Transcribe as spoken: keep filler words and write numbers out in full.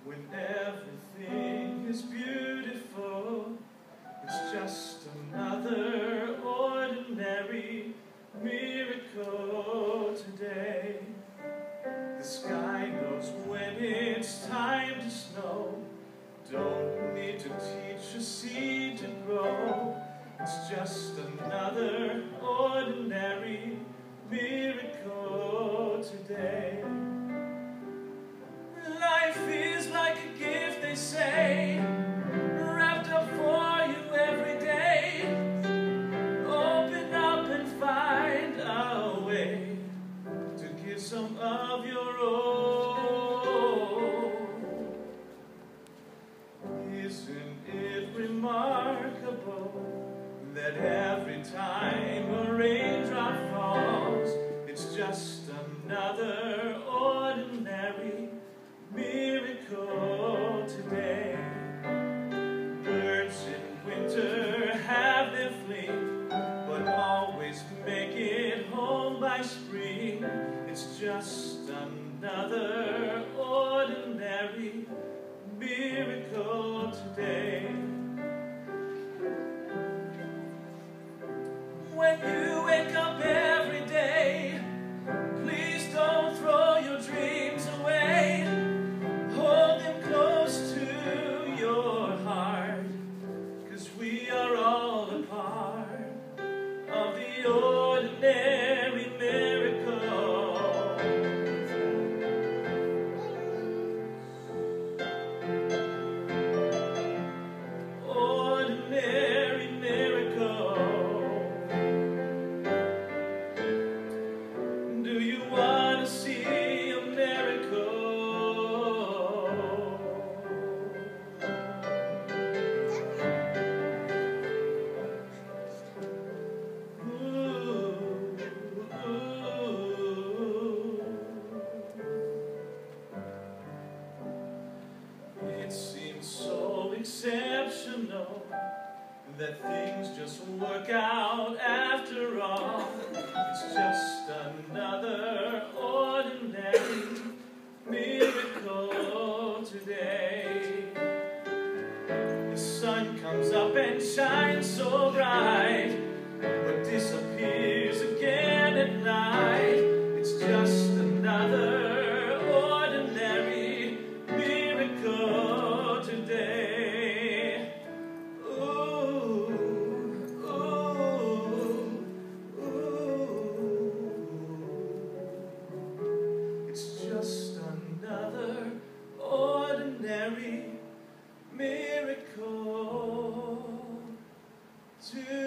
when everything is beautiful. It's just another ordinary miracle today. The sky knows when it's time to snow. Don't need to teach a seed to grow. It's just another ordinary miracle today. Life is like a gift, they say, wrapped up for you every day. Open up and find a way to give some of your own. Isn't it remarkable that every time a raindrop falls, it's just another ordinary miracle today? Birds in winter have their fling, but always make it home by spring. It's just another ordinary miracle today. When you wake up every day, please don't throw your dreams away. Hold them close to your heart, 'cause we are all a part of the ordinary miracle. Ordinary miracle. Do you want to see a miracle? Ooh, ooh. It seems so exceptional that things just work out after all. It's just another ordinary miracle today. The sun comes up and shines so bright, but disappears again at night. It's just another ordinary miracle today. Ooh, ooh, ooh. It's just another ordinary miracle today.